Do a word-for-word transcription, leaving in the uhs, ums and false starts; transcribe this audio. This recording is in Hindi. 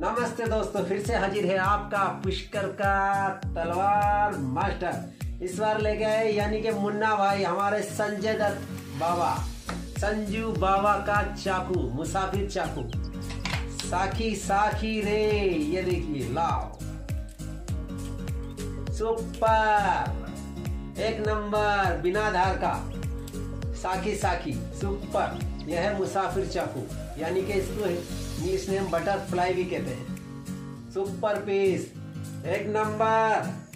नमस्ते दोस्तों, फिर से हाजिर है आपका पुष्कर का तलवार मास्टर। इस बार लेके आए यानी कि मुन्ना भाई हमारे संजय दत्त बाबा, संजू बाबा का चाकू, मुसाफिर चाकू। साखी साखी रे, ये देखिए, लाओ, सुपर, एक नंबर, बिना धार का, साखी साखी, सुपर। यह है मुसाफिर चाकू, यानी कि इसको इंग्लिश में हम बटरफ्लाई भी कहते हैं। सुपर पीस, एक नंबर।